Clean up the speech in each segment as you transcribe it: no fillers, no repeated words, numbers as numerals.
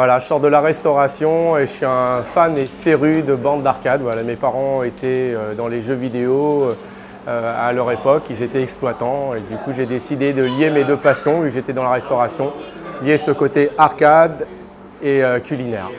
Voilà, je sors de la restauration et je suis un fan et féru de bandes d'arcade. Voilà, mes parents étaient dans les jeux vidéo à leur époque, ils étaient exploitants et du coup j'ai décidé de lier mes deux passions, vu que j'étais dans la restauration, lier ce côté arcade et culinaire.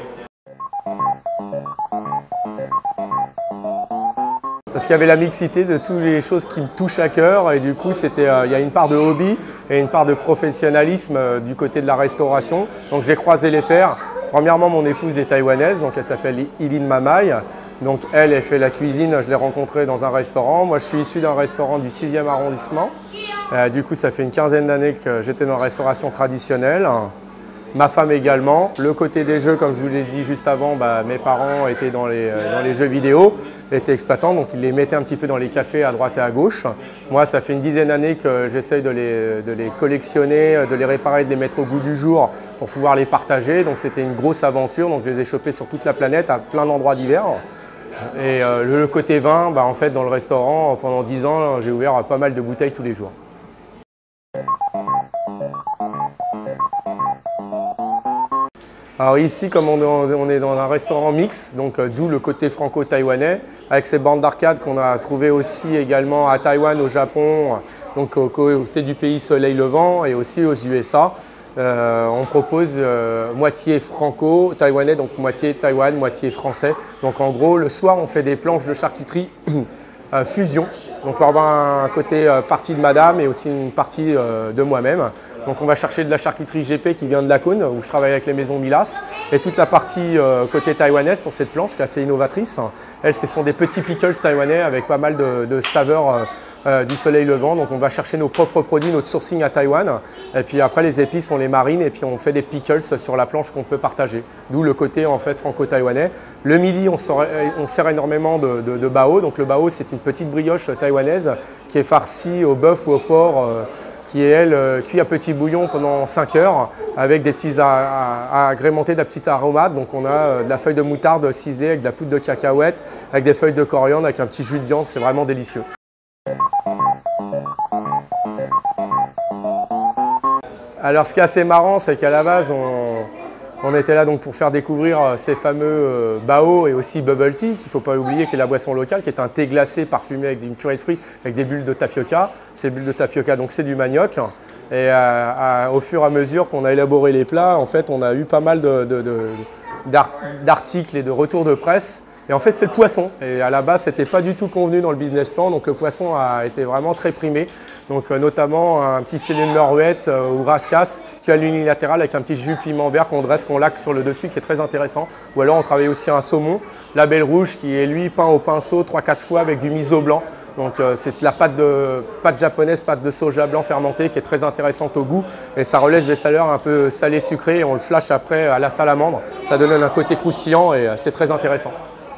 Parce qu'il y avait la mixité de toutes les choses qui me touchent à cœur et du coup il y a une part de hobby et une part de professionnalisme du côté de la restauration. Donc j'ai croisé les fers. Premièrement, mon épouse est taïwanaise, donc elle s'appelle Ilin Mamai. Donc elle fait la cuisine, je l'ai rencontrée dans un restaurant. Moi je suis issu d'un restaurant du 6e arrondissement. Du coup ça fait une quinzaine d'années que j'étais dans la restauration traditionnelle. Ma femme également. Le côté des jeux, comme je vous l'ai dit juste avant, mes parents étaient dans les jeux vidéo, étaient exploitants, donc ils les mettaient un petit peu dans les cafés à droite et à gauche. Moi, ça fait une dizaine d'années que j'essaye de les collectionner, de les réparer, de les mettre au goût du jour pour pouvoir les partager. Donc c'était une grosse aventure, donc je les ai chopés sur toute la planète à plein d'endroits divers. Et le côté vin, en fait, dans le restaurant, pendant 10 ans, j'ai ouvert pas mal de bouteilles tous les jours. Alors ici, comme on est dans un restaurant mix, donc d'où le côté franco-taïwanais, avec ces bandes d'arcade qu'on a trouvées aussi également à Taïwan, au Japon, donc au côté du pays soleil levant et aussi aux USA. On propose moitié franco-taïwanais, donc moitié Taïwan, moitié français. Donc en gros, le soir, on fait des planches de charcuterie fusion. Donc on va avoir un côté partie de madame et aussi une partie de moi-même. Donc on va chercher de la charcuterie GP qui vient de la Cône, où je travaille avec les maisons Milas. Et toute la partie côté taïwanaise pour cette planche qui est assez innovatrice. Elles, ce sont des petits pickles taïwanais avec pas mal de saveurs du soleil levant. Donc on va chercher nos propres produits, notre sourcing à Taïwan. Et puis après les épices, on les marine et puis on fait des pickles sur la planche qu'on peut partager. D'où le côté en fait franco-taïwanais. Le midi, on sert énormément de bao. Donc le bao, c'est une petite brioche taïwanaise qui est farcie au bœuf ou au porc. Qui est, elle, cuit à petit bouillon pendant 5 heures avec des petits agrémentés de petites aromates. Donc on a de la feuille de moutarde ciselée avec de la poudre de cacahuète, avec des feuilles de coriandre, avec un petit jus de viande, c'est vraiment délicieux. Alors ce qui est assez marrant, c'est qu'à la base, on était là donc pour faire découvrir ces fameux bao et aussi bubble tea, qu'il ne faut pas oublier, qui est la boisson locale, qui est un thé glacé parfumé avec une purée de fruits, avec des bulles de tapioca. Ces bulles de tapioca, donc c'est du manioc. Et au fur et à mesure qu'on a élaboré les plats, en fait, on a eu pas mal d'articles et de retours de presse. Et en fait, c'est le poisson. Et à la base, ce n'était pas du tout convenu dans le business plan. Donc le poisson a été vraiment très primé. Donc notamment un petit filet de merluette ou rascasse qui est à l'unilatéral avec un petit jus piment vert qu'on dresse, qu'on laque sur le dessus qui est très intéressant. Ou alors on travaille aussi un saumon, la belle rouge qui est lui peint au pinceau 3-4 fois avec du miso blanc. Donc c'est de la pâte japonaise, pâte de soja blanc fermenté qui est très intéressante au goût. Et ça relève des saveurs un peu salées sucrées et on le flash après à la salamandre. Ça donne un côté croustillant et c'est très intéressant.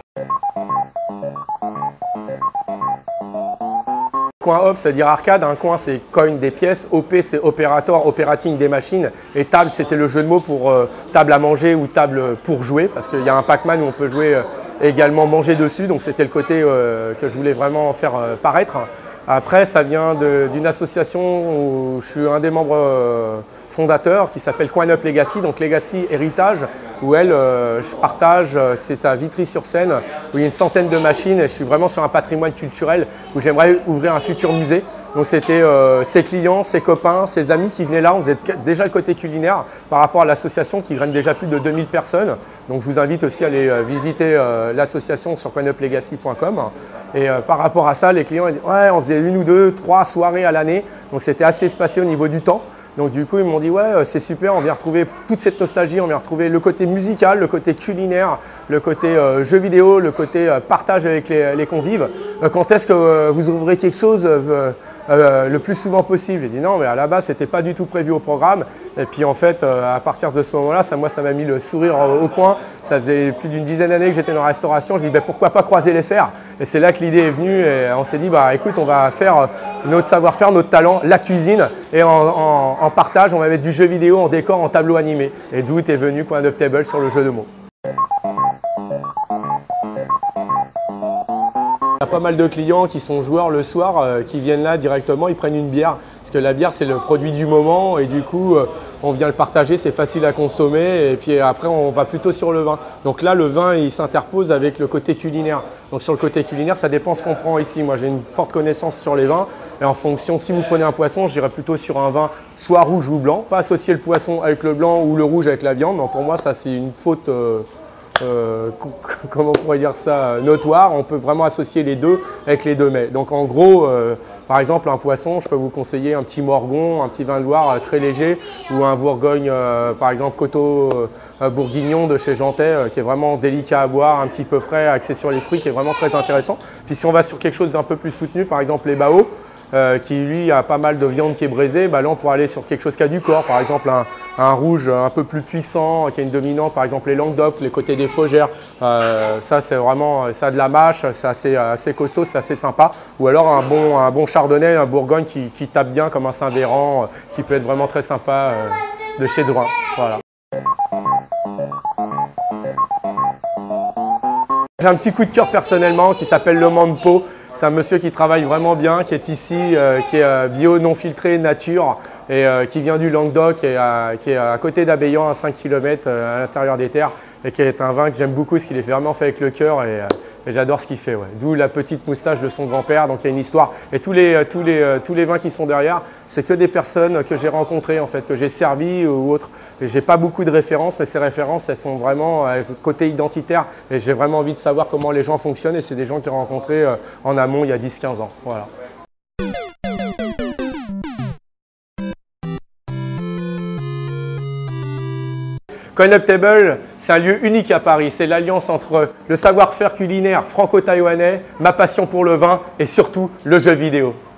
Coin op, c'est-à-dire arcade, un coin c'est coin des pièces, OP c'est opérateur, operating des machines, et table c'était le jeu de mots pour table à manger ou table pour jouer, parce qu'il y a un Pac-Man où on peut jouer également manger dessus, donc c'était le côté que je voulais vraiment faire paraître. Après ça vient d'une association où je suis un des membres fondateurs qui s'appelle Coin Up Legacy, donc Legacy Héritage, où je partage, c'est à Vitry-sur-Seine, où il y a une centaine de machines et je suis vraiment sur un patrimoine culturel où j'aimerais ouvrir un futur musée. Donc c'était ses clients, ses copains, ses amis qui venaient là, on faisait déjà le côté culinaire par rapport à l'association qui graine déjà plus de 2000 personnes. Donc je vous invite aussi à aller visiter l'association sur coinuplegacy.com. Et par rapport à ça, les clients ils disent ouais, on faisait 1 ou 2, 3 soirées à l'année, donc c'était assez espacé au niveau du temps. Donc du coup, ils m'ont dit ouais, c'est super, on vient retrouver toute cette nostalgie, on vient retrouver le côté musical, le côté culinaire, le côté jeu vidéo, le côté partage avec les convives. Quand est-ce que vous ouvrez quelque chose le plus souvent possible? J'ai dit non, mais à la base, ce n'était pas du tout prévu au programme. Et puis en fait, à partir de ce moment-là, ça m'a mis le sourire au coin. Ça faisait plus d'une dizaine d'années que j'étais dans la restauration. Je dis pourquoi pas croiser les fers? Et c'est là que l'idée est venue et on s'est dit écoute, on va faire notre savoir-faire, notre talent, la cuisine et en partage, on va mettre du jeu vidéo en décor, en tableau animé. Et d'où est venu Coin Up Table sur le jeu de mots. pas mal de clients qui sont joueurs le soir, qui viennent là directement, ils prennent une bière. Parce que la bière, c'est le produit du moment et du coup, on vient le partager, c'est facile à consommer et puis après, on va plutôt sur le vin. Donc là, le vin, il s'interpose avec le côté culinaire. Donc sur le côté culinaire, ça dépend ce qu'on prend ici. Moi, j'ai une forte connaissance sur les vins et en fonction, si vous prenez un poisson, je dirais plutôt sur un vin soit rouge ou blanc. Pas associer le poisson avec le blanc ou le rouge avec la viande. Donc pour moi, ça, c'est une faute... comment on pourrait dire ça, notoire. On peut vraiment associer les deux avec les deux mets. Donc en gros, par exemple un poisson, je peux vous conseiller un petit morgon, un petit vin de Loire très léger ou un Bourgogne, par exemple Coteau bourguignon de chez Jantet qui est vraiment délicat à boire, un petit peu frais, axé sur les fruits, qui est vraiment très intéressant. Puis si on va sur quelque chose d'un peu plus soutenu, par exemple les Bao, qui lui a pas mal de viande qui est braisée, bah là on pourrait aller sur quelque chose qui a du corps, par exemple un rouge un peu plus puissant, qui a une dominante, par exemple les Languedoc, les côtés des Faugères, ça c'est vraiment, ça a de la mâche, c'est assez costaud, c'est assez sympa. Ou alors un bon chardonnay, un Bourgogne qui tape bien comme un Saint-Véran, qui peut être vraiment très sympa de chez Drouin. Voilà. J'ai un petit coup de cœur personnellement qui s'appelle Le Manpo. C'est un monsieur qui travaille vraiment bien, qui est ici, qui est bio, non filtré, nature, et qui vient du Languedoc, et qui est à côté d'Abéant, à 5 km à l'intérieur des terres, et qui est un vin que j'aime beaucoup, parce qu'il est vraiment fait avec le cœur, et j'adore ce qu'il fait. Ouais. D'où la petite moustache de son grand-père, donc il y a une histoire. Et tous les vins qui sont derrière, c'est que des personnes que j'ai rencontrées, en fait, que j'ai servi ou autres. J'ai pas beaucoup de références, mais ces références, elles sont vraiment côté identitaire, et j'ai vraiment envie de savoir comment les gens fonctionnent, et c'est des gens que j'ai rencontrés en amont il y a 10-15 ans. Voilà. Coin Up Table, c'est un lieu unique à Paris. C'est l'alliance entre le savoir-faire culinaire franco-taïwanais, ma passion pour le vin et surtout le jeu vidéo.